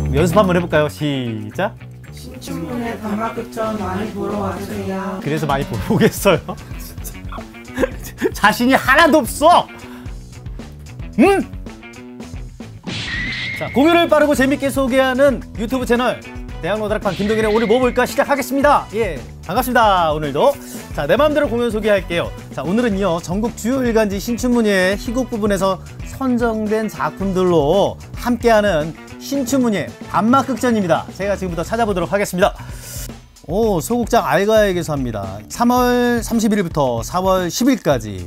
연습 한번 해볼까요? 시작. 신춘문예 단막극전 많이 보러 와주세요. 그래서 많이 보겠어요. 자신이 하나도 없어. 자, 공유를 빠르고 재밌게 소개하는 유튜브 채널 대학로다락방 김동현의 오늘 뭐 볼까 시작하겠습니다. 예, 반갑습니다. 오늘도 자, 내 마음대로 공연 소개할게요. 자, 오늘은요 전국 주요 일간지 신춘문예 희곡 부분에서 선정된 작품들로 함께하는 신춘문예 단막극전입니다. 제가 지금부터 찾아보도록 하겠습니다. 오, 소극장 알가에게서 합니다. 3월 30일부터 4월 10일까지.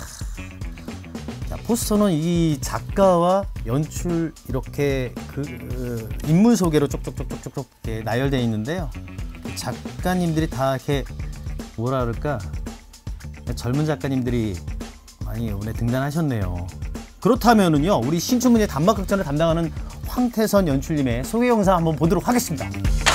자, 포스터는 이 작가와 연출 이렇게 인물 소개로 쪽쪽쪽쪽쪽 나열되어 있는데요. 작가님들이 다 이렇게 뭐라 그럴까, 젊은 작가님들이 많이 이번에 등단하셨네요. 그렇다면은요, 우리 신춘문예 단막극전을 담당하는 황태선 연출님의 소개 영상 한번 보도록 하겠습니다.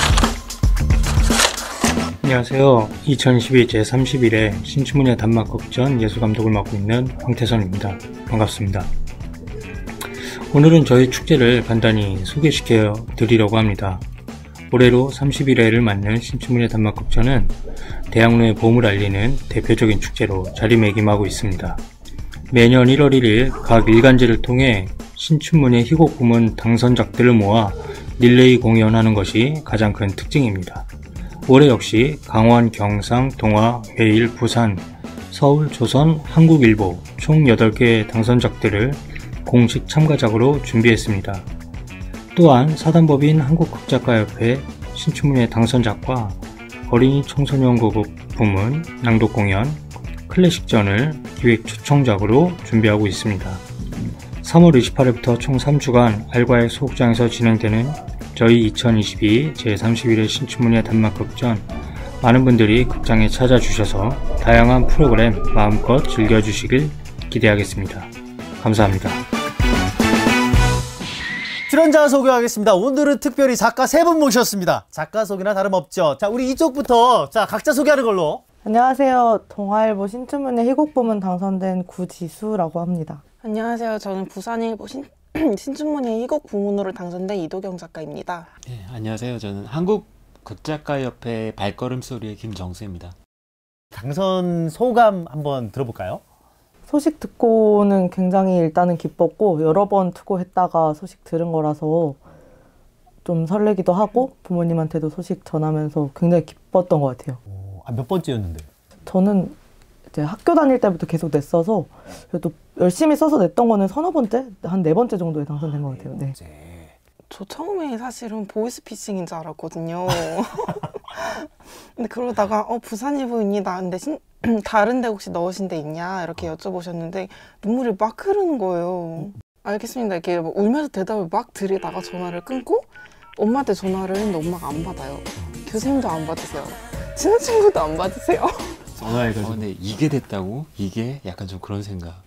안녕하세요. 2022 제31회 신춘문예 단막극전 예술감독을 맡고 있는 황태선입니다. 반갑습니다. 오늘은 저희 축제를 간단히 소개시켜 드리려고 합니다. 올해로 31회를 맞는 신춘문예 단막극전은 대학로의 봄을 알리는 대표적인 축제로 자리매김하고 있습니다. 매년 1월 1일 각 일간지를 통해 신춘문예 희곡 부문 당선작들을 모아 릴레이 공연하는 것이 가장 큰 특징입니다. 올해 역시 강원, 경상, 동화, 매일, 부산, 서울, 조선, 한국일보 총 8개의 당선작들을 공식 참가작으로 준비했습니다. 또한 사단법인 한국극작가협회 신춘문예 당선작과 어린이 청소년歌舞부문 낭독 공연, 클래식전을 기획 초청작으로 준비하고 있습니다. 3월 28일부터 총 3주간 알과의 소극장에서 진행되는 저희 2022 제31회 신춘문예 단막극전, 많은 분들이 극장에 찾아주셔서 다양한 프로그램 마음껏 즐겨주시길 기대하겠습니다. 감사합니다. 출연자 소개하겠습니다. 오늘은 특별히 작가 3분 모셨습니다. 작가 소개나 다름없죠. 자, 우리 이쪽부터 자 각자 소개하는 걸로. 안녕하세요. 동아일보 신춘문예 희곡 부문 당선된 구지수라고 합니다. 안녕하세요. 저는 부산일보 신춘문예 희곡 부문으로 당선된 이도경 작가입니다. 네, 안녕하세요. 저는 한국극작가협회 발걸음 소리의 김정수입니다. 당선 소감 한번 들어볼까요? 소식 듣고는 굉장히 일단은 기뻤고, 여러 번 투고했다가 소식 들은 거라서 좀 설레기도 하고 부모님한테도 소식 전하면서 굉장히 기뻤던 것 같아요. 몇 번째였는데? 저는 이제 학교 다닐 때부터 계속 냈어서, 그래도 열심히 써서 냈던 거는 서너 번째? 한 4번째 정도에 당선된 것 같아요. 네. 저 처음에 사실은 보이스피싱인 줄 알았거든요. 근데 그러다가 부산일보입니다. 근데 다른 데 혹시 넣으신 데 있냐? 이렇게 여쭤보셨는데 눈물이 막 흐르는 거예요. 알겠습니다. 이렇게 막 울면서 대답을 막 드리다가 전화를 끊고 엄마한테 전화를 했는데 엄마가 안 받아요. 교수님도 안 받으세요. 친한 친구도 안 받으세요. 전화해가지고. 근데 이게 됐다고? 이게? 약간 좀 그런 생각.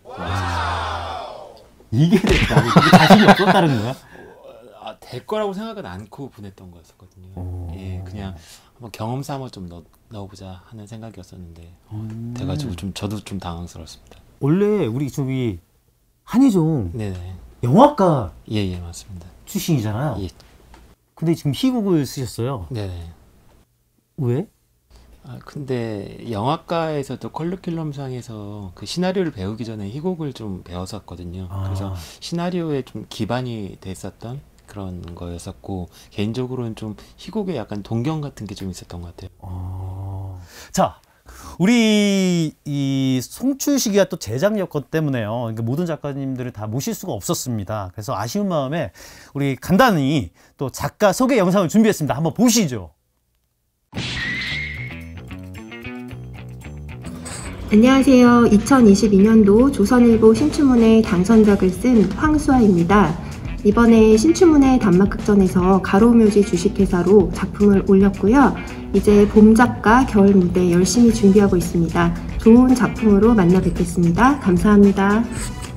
이게 됐다고? 이게 자신이 없었다는 거야? 될 거라고 생각은 않고 보냈던 거였었거든요. 예, 그냥 한번 경험 삼아 좀 넣어보자 하는 생각이었었는데 돼가지고 좀 저도 좀 당황스러웠습니다. 원래 우리 저기 한희종 네네. 영화과 예, 맞습니다. 출신이잖아요. 예. 근데 지금 희곡을 쓰셨어요. 네네. 왜? 근데 영화과에서도 컬리큘럼상에서 그 시나리오를 배우기 전에 희곡을 좀 배웠었거든요. 그래서 시나리오에 좀 기반이 됐었던 그런 거였었고, 개인적으로는 좀 희곡에 약간 동경 같은 게 좀 있었던 것 같아요. 자, 우리 이 송출 시기가 또 제작 여건 때문에요. 그러니까 모든 작가님들을 다 모실 수가 없었습니다. 그래서 아쉬운 마음에 우리 간단히 또 작가 소개 영상을 준비했습니다. 한번 보시죠. 안녕하세요. 2022년도 조선일보 신춘문예 당선작을 쓴 황수아입니다. 이번에 신춘문예 단막극전에서 가로묘지 주식회사로 작품을 올렸고요. 이제 봄작가, 겨울무대 열심히 준비하고 있습니다. 좋은 작품으로 만나 뵙겠습니다. 감사합니다.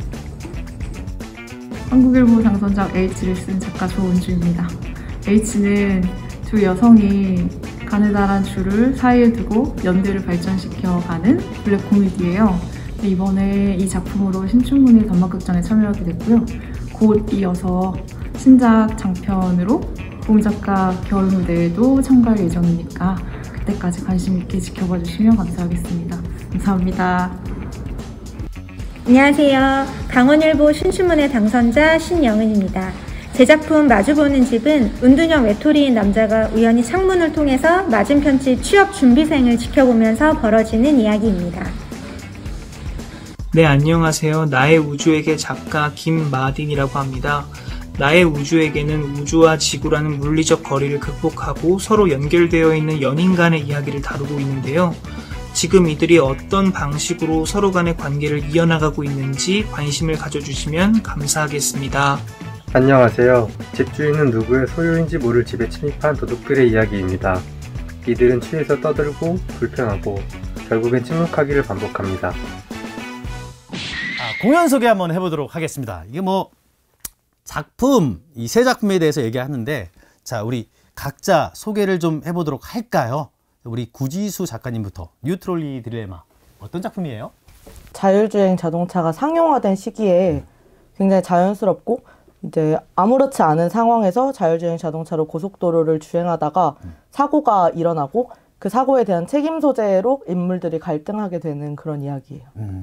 한국일보 당선작 H를 쓴 작가 조은주입니다. H는 두 여성이 가느다란 줄을 사이에 두고 연대를 발전시켜가는 블랙 코미디예요. 이번에 이 작품으로 신춘문예 단막극전에 참여하게 됐고요. 곧 이어서 신작 장편으로 봄 작가 겨울 무대에도 참가할 예정이니까 그때까지 관심 있게 지켜봐 주시면 감사하겠습니다. 감사합니다. 안녕하세요. 강원일보 신춘문예 당선자 신영은입니다. 제 작품 마주보는 집은 운둔형 외톨이인 남자가 우연히 창문을 통해서 맞은편 집 취업 준비생을 지켜보면서 벌어지는 이야기입니다. 네, 안녕하세요. 나의 우주에게 작가 김마딘이라고 합니다. 나의 우주에게는 우주와 지구라는 물리적 거리를 극복하고 서로 연결되어 있는 연인 간의 이야기를 다루고 있는데요. 지금 이들이 어떤 방식으로 서로 간의 관계를 이어나가고 있는지 관심을 가져주시면 감사하겠습니다. 안녕하세요. 집주인은 누구의 소유인지 모를 집에 침입한 도둑들의 이야기입니다. 이들은 취해서 떠들고 불평하고 결국엔 침묵하기를 반복합니다. 공연 소개 한번 해보도록 하겠습니다. 이게 뭐 작품, 이 세 작품에 대해서 얘기하는데, 자, 우리 각자 소개를 좀 해보도록 할까요? 우리 구지수 작가님부터. 뉴트롤리 딜레마. 어떤 작품이에요? 자율주행 자동차가 상용화된 시기에 굉장히 자연스럽고 이제 아무렇지 않은 상황에서 자율주행 자동차로 고속도로를 주행하다가 사고가 일어나고 그 사고에 대한 책임 소재로 인물들이 갈등하게 되는 그런 이야기예요.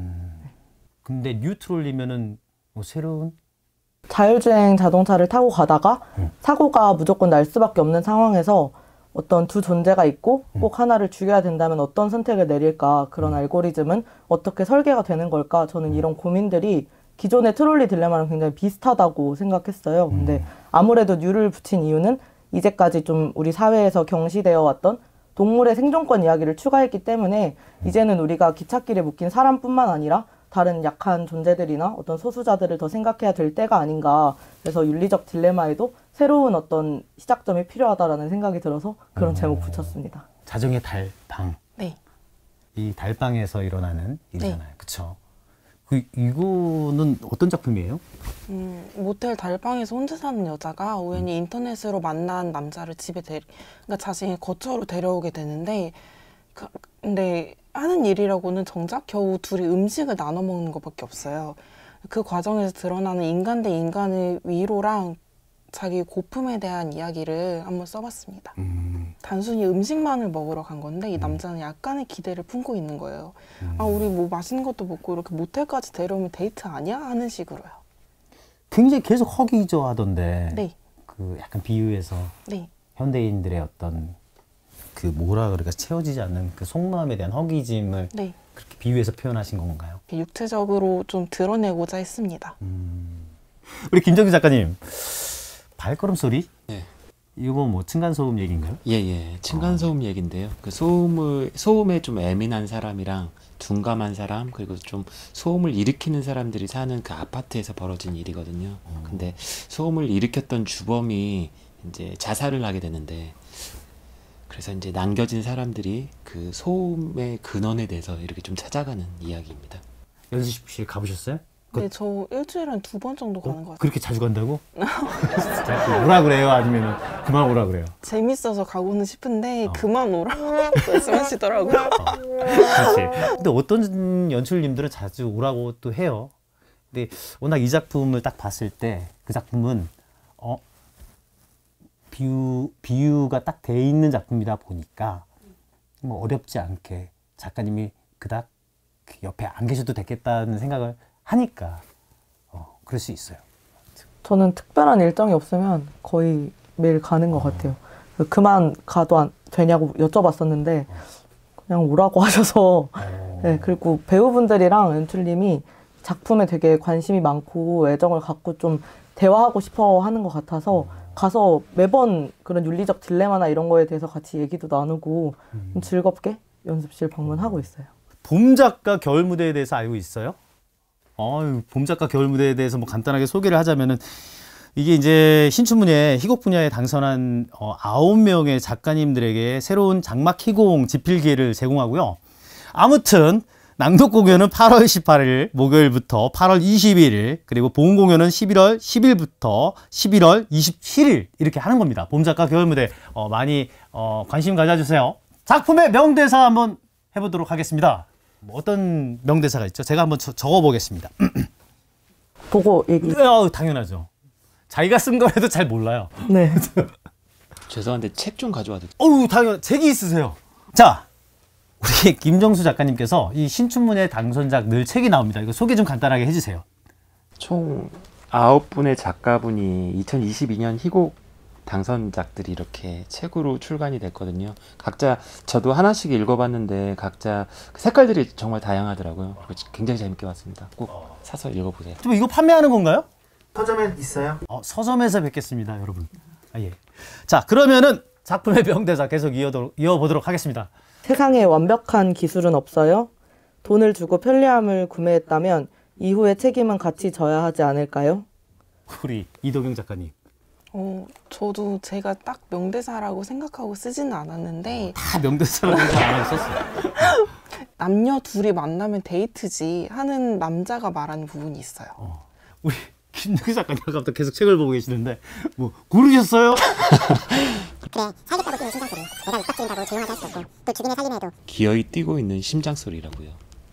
근데 뉴트롤이면은 뭐 새로운 자율주행 자동차를 타고 가다가 사고가 무조건 날 수밖에 없는 상황에서 어떤 두 존재가 있고 꼭 하나를 죽여야 된다면 어떤 선택을 내릴까, 그런 알고리즘은 어떻게 설계가 되는 걸까, 저는 이런 고민들이 기존의 트롤리 딜레마랑 굉장히 비슷하다고 생각했어요. 근데 아무래도 뉴를 붙인 이유는 이제까지 좀 우리 사회에서 경시되어 왔던 동물의 생존권 이야기를 추가했기 때문에 이제는 우리가 기찻길에 묶인 사람뿐만 아니라 다른 약한 존재들이나 어떤 소수자들을 더 생각해야 될 때가 아닌가. 그래서 윤리적 딜레마에도 새로운 어떤 시작점이 필요하다라는 생각이 들어서 그런 제목 붙였습니다. 자정의 달방. 네. 이 달방에서 일어나는 일이잖아요. 그쵸? 이거는 어떤 작품이에요? 모텔 달방에서 혼자 사는 여자가 우연히 인터넷으로 만난 남자를 집에 그러니까 자신의 거처로 데려오게 되는데, 근데 하는 일이라고는 정작 겨우 둘이 음식을 나눠 먹는 것밖에 없어요. 그 과정에서 드러나는 인간 대 인간의 위로랑 자기 고품에 대한 이야기를 한번 써봤습니다. 단순히 음식만을 먹으러 간 건데 이 남자는 약간의 기대를 품고 있는 거예요. 아, 우리 뭐 맛있는 것도 먹고 이렇게 모텔까지 데려오면 데이트 아니야? 하는 식으로요. 굉장히 계속 허기져하던데. 네. 그 약간 비유해서 네. 현대인들의 어떤 그 뭐라 그럴까, 채워지지 않는 그 속마음에 대한 허기짐을 네. 그렇게 비유해서 표현하신 건가요? 육체적으로 좀 드러내고자 했습니다. 우리 김정규 작가님, 발걸음 소리? 네. 이거 뭐 층간소음 얘기인가요? 예. 층간소음 얘기인데요. 그 소음에 좀 예민한 사람이랑 둔감한 사람, 그리고 좀 소음을 일으키는 사람들이 사는 그 아파트에서 벌어진 일이거든요. 근데 소음을 일으켰던 주범이 이제 자살을 하게 되는데, 그래서 이제 남겨진 사람들이 그 소음의 근원에 대해서 이렇게 좀 찾아가는 이야기입니다. 연습실 가보셨어요? 네, 저 일주일에 한 2번 정도 가는 것 같아요. 그렇게 자주 간다고? 진짜 오라 그래요? 아니면 그만 오라 그래요? 재밌어서 가고는 싶은데 그만 오라고 말씀하시더라고요. 그렇지. 근데 어떤 연출님들은 자주 오라고 또 해요. 근데 워낙 이 작품을 딱 봤을 때 그 작품은 비유가 딱 돼 있는 작품이다 보니까 뭐 어렵지 않게 작가님이 그닥 옆에 안 계셔도 됐겠다는 생각을 하니까 그럴 수 있어요. 저는 특별한 일정이 없으면 거의 매일 가는 것 같아요. 그만 가도 되냐고 여쭤봤었는데 그냥 오라고 하셔서. 네, 그리고 배우분들이랑 연출님이 작품에 되게 관심이 많고 애정을 갖고 좀 대화하고 싶어 하는 것 같아서 가서 매번 그런 윤리적 딜레마나 이런 거에 대해서 같이 얘기도 나누고 좀 즐겁게 연습실 방문하고 있어요. 봄 작가 겨울 무대에 대해서 알고 있어요? 봄 작가 겨울 무대에 대해서 뭐 간단하게 소개를 하자면은, 이게 이제 신춘문예 희곡 분야에 당선한 9명의 작가님들에게 새로운 장막 희곡 집필 기회를 제공하고요. 아무튼 낭독 공연은 8월 18일 목요일부터 8월 21일, 그리고 본 공연은 11월 10일부터 11월 27일 이렇게 하는 겁니다. 봄 작가 겨울 무대 많이 관심 가져주세요. 작품의 명대사 한번 해보도록 하겠습니다. 어떤 명대사가 있죠? 제가 한번 적어보겠습니다. 보고 얘기. 당연하죠. 자기가 쓴 거라도 잘 몰라요. 네. 죄송한데 책 좀 가져와도 돼요? 어우, 당연 책이 있으세요. 자, 우리 김정수 작가님께서 이 신춘문예 당선작 늘 책이 나옵니다. 이거 소개 좀 간단하게 해주세요. 총 9분의 작가분이 2022년 희곡 당선작들이 이렇게 책으로 출간이 됐거든요. 각자 저도 하나씩 읽어봤는데 각자 색깔들이 정말 다양하더라고요. 굉장히 재밌게 봤습니다. 꼭 사서 읽어보세요. 좀 이거 판매하는 건가요? 서점에 있어요. 서점에서 뵙겠습니다, 여러분. 예. 자, 그러면은 작품의 명대사 계속 이어보도록 하겠습니다. 세상에 완벽한 기술은 없어요. 돈을 주고 편리함을 구매했다면 이후의 책임은 같이 져야 하지 않을까요? 우리 이도경 작가님. 저도 제가 딱 명대사라고 생각하고 쓰지는 않았는데 다 명대사라고 생각 안 하고 썼어요. 남녀 둘이 만나면 데이트지 하는 남자가 말하는 부분이 있어요. 우리 김정희 작가님 아까부터 계속 책을 보고 계시는데 뭐 고르셨어요? 그래, 살겠다고 뛰는 심장소리. 내가 윽박 지른다고 조용하게 할 수 없고 또 죽이는 살림을 해도 기어이 뛰고 있는 심장소리라고요.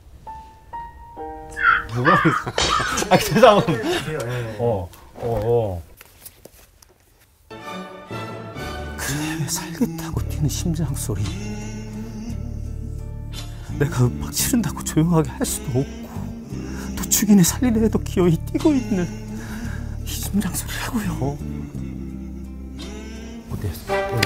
누가 죄송합니다. 그래, 살겠다고 뛰는 심장 소리. 내가 윽박 지른다고 조용하게 할 수도 없고 또 죽이네 살리네 해도 기어이 뛰고 있는 이 심장 소리라고요. 어때요?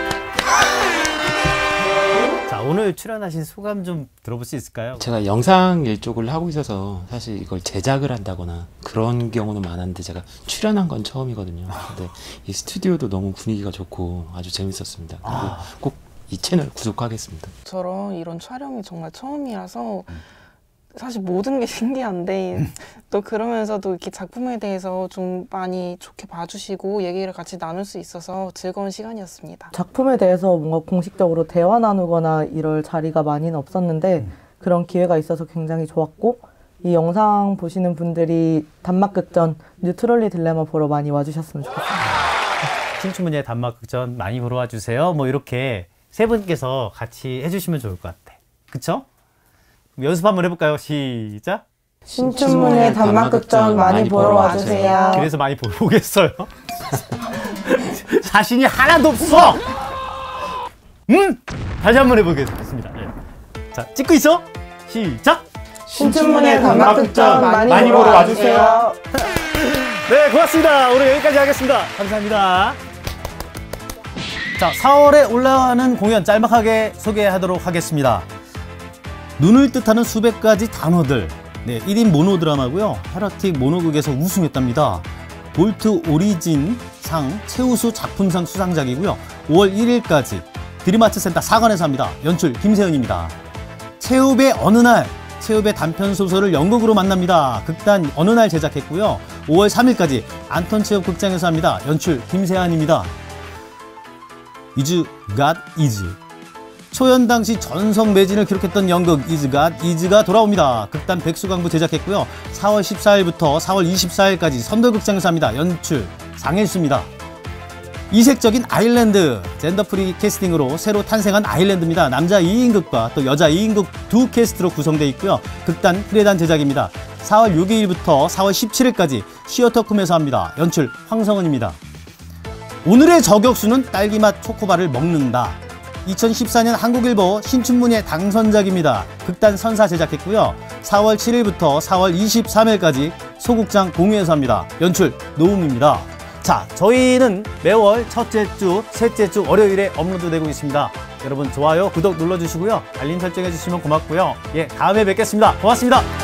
자, 오늘 출연하신 소감 좀 들어볼 수 있을까요? 제가 영상 일쪽을 하고 있어서 사실 이걸 제작을 한다거나 그런 경우는 많았는데 제가 출연한 건 처음이거든요. 근데 이 스튜디오도 너무 분위기가 좋고 아주 재밌었습니다. 그리고 꼭 이 채널 구독하겠습니다. 저런 이런 촬영이 정말 처음이라서 사실 모든 게 신기한데 또 그러면서도 이렇게 작품에 대해서 좀 많이 좋게 봐주시고 얘기를 같이 나눌 수 있어서 즐거운 시간이었습니다. 작품에 대해서 뭔가 공식적으로 대화 나누거나 이럴 자리가 많이는 없었는데 그런 기회가 있어서 굉장히 좋았고 이 영상 보시는 분들이 단막극전 뉴트럴리 딜레마 보러 많이 와주셨으면 좋겠습니다. 신춘문예 단막극전 많이 보러 와주세요. 뭐 이렇게 세 분께서 같이 해주시면 좋을 것 같아. 그쵸? 연습 한번 해볼까요? 시작! 신춘문예 단막극전 많이 보러 와주세요. 그래서 많이 보겠어요. 자신이 하나도 없어! 다시 한번 해보겠습니다. 네. 자, 찍고 있어? 시작! 신춘문예 단막극전 많이 보러 와주세요. 네, 고맙습니다. 오늘 여기까지 하겠습니다. 감사합니다. 자, 4월에 올라가는 공연 짤막하게 소개하도록 하겠습니다. 눈을 뜻하는 수백 가지 단어들. 네, 1인 모노 드라마고요. 헤라틱 모노극에서 우승했답니다. 볼트 오리진 상 최우수 작품상 수상작이고요. 5월 1일까지 드림아트 센터 4관에서 합니다. 연출 김세은입니다. 최후배 어느 날, 최후배 단편 소설을 연극으로 만납니다. 극단 어느 날 제작했고요. 5월 3일까지 안톤 체육 극장에서 합니다. 연출 김세한입니다. Is God Is. 초연 당시 전성 매진을 기록했던 연극 Is God Is가 돌아옵니다. 극단 백수광부 제작했고요. 4월 14일부터 4월 24일까지 선돌극장에서 합니다. 연출 장일수입니다. 이색적인 아일랜드, 젠더프리 캐스팅으로 새로 탄생한 아일랜드입니다. 남자 2인극과 또 여자 2인극 두 캐스트로 구성되어 있고요. 극단 프레단 제작입니다. 4월 6일부터 4월 17일까지 시어터쿰에서 합니다. 연출 황성은입니다. 오늘의 저격수는 딸기맛 초코바를 먹는다. 2014년 한국일보 신춘문예 당선작입니다. 극단 선사 제작했고요. 4월 7일부터 4월 23일까지 소극장 공유에서 합니다. 연출 노웅입니다. 자, 저희는 매월 첫째 주, 셋째 주 월요일에 업로드되고 있습니다. 여러분 좋아요, 구독 눌러주시고요. 알림 설정해주시면 고맙고요. 예, 다음에 뵙겠습니다. 고맙습니다.